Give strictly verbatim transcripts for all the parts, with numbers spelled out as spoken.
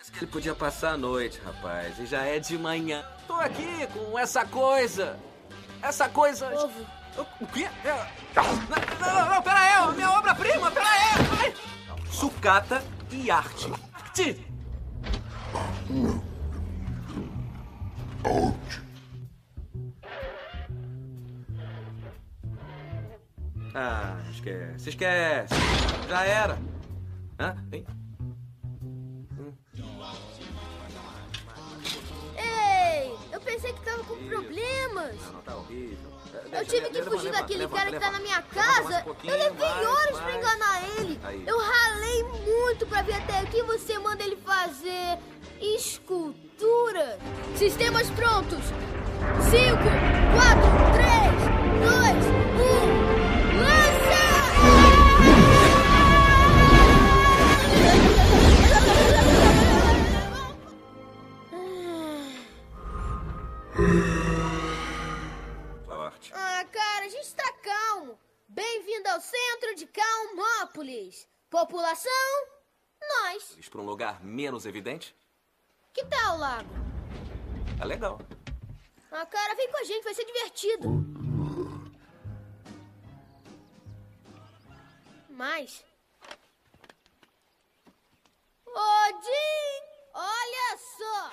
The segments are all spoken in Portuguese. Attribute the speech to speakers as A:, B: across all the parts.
A: Ele podia passar a noite, rapaz, e já é de manhã. Tô aqui com essa coisa. Essa coisa...
B: Ovo.
A: O quê? É... Não, não, não, pera aí, minha obra-prima, pera aí. Ai. Sucata e arte. Arte! Ah, esquece, esquece. Já era. Hã? Hein?
B: Ei, eu pensei que tava com problemas.
A: Não, não tá horrível.
B: Eu tive que fugir daquele cara que tá na minha casa. Eu levei horas pra enganar ele. Eu ralei muito pra vir até aqui. Você manda ele fazer escultura. Sistemas prontos. Cinco, quatro, três, dois, um. Lança! Ah, cara, a gente tá calmo. Bem-vindo ao centro de Calmópolis. População, nós.
A: Eles pra um lugar menos evidente?
B: Que tal o lago?
A: Tá legal.
B: Ah, cara, vem com a gente, vai ser divertido. Mas... Odin, olha só.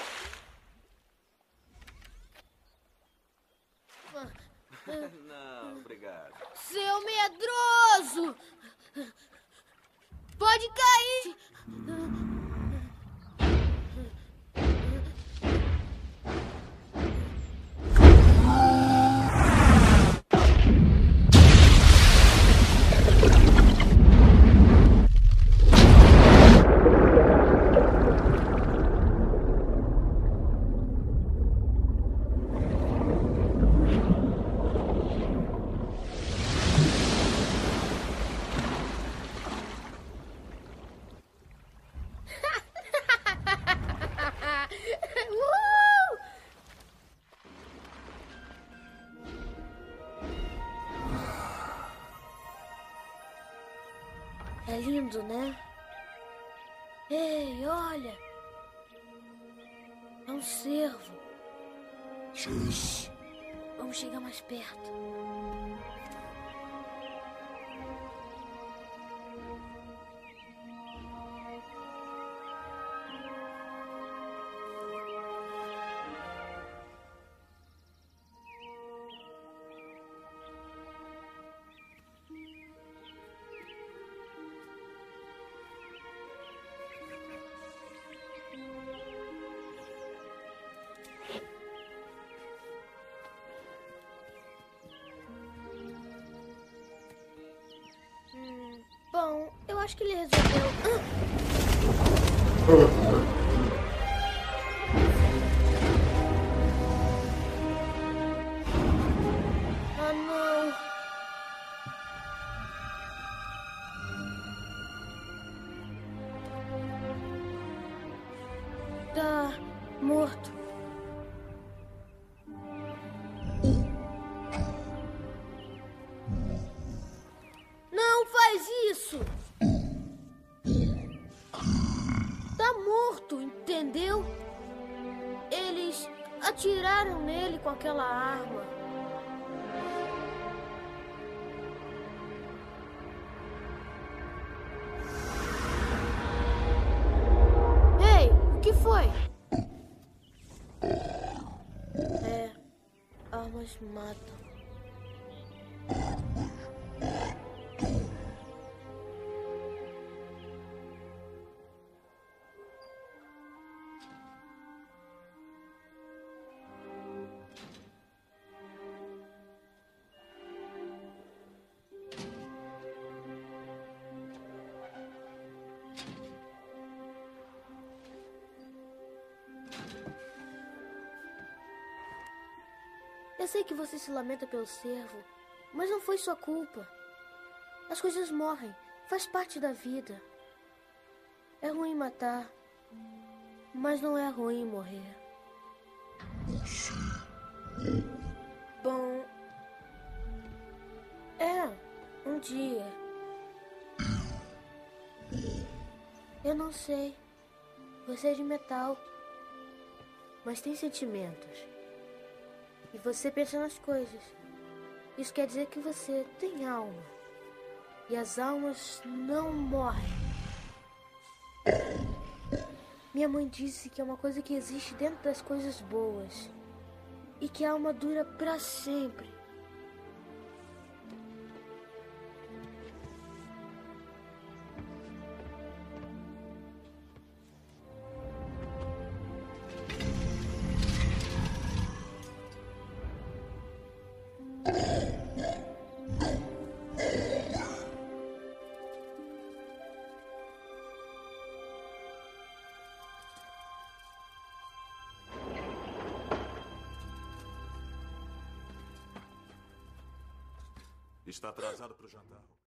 A: Não, obrigado.
B: Seu medroso! Pode cair! É lindo, né? Ei, olha! É um cervo. Vamos chegar mais perto. Bom, eu acho que ele resolveu... Ah, não. Tá morto. Não faz isso! Tá morto, entendeu? Eles atiraram nele com aquela arma. Ei, o que foi? É, armas matam. Eu sei que você se lamenta pelo cervo, mas não foi sua culpa. As coisas morrem, faz parte da vida. É ruim matar, mas não é ruim morrer. Bom, é, um dia. Eu não sei. Você é de metal, mas tem sentimentos. E você pensa nas coisas. Isso quer dizer que você tem alma. E as almas não morrem. Minha mãe disse que é uma coisa que existe dentro das coisas boas. E que a alma dura pra sempre.
C: Está atrasado para o jantar.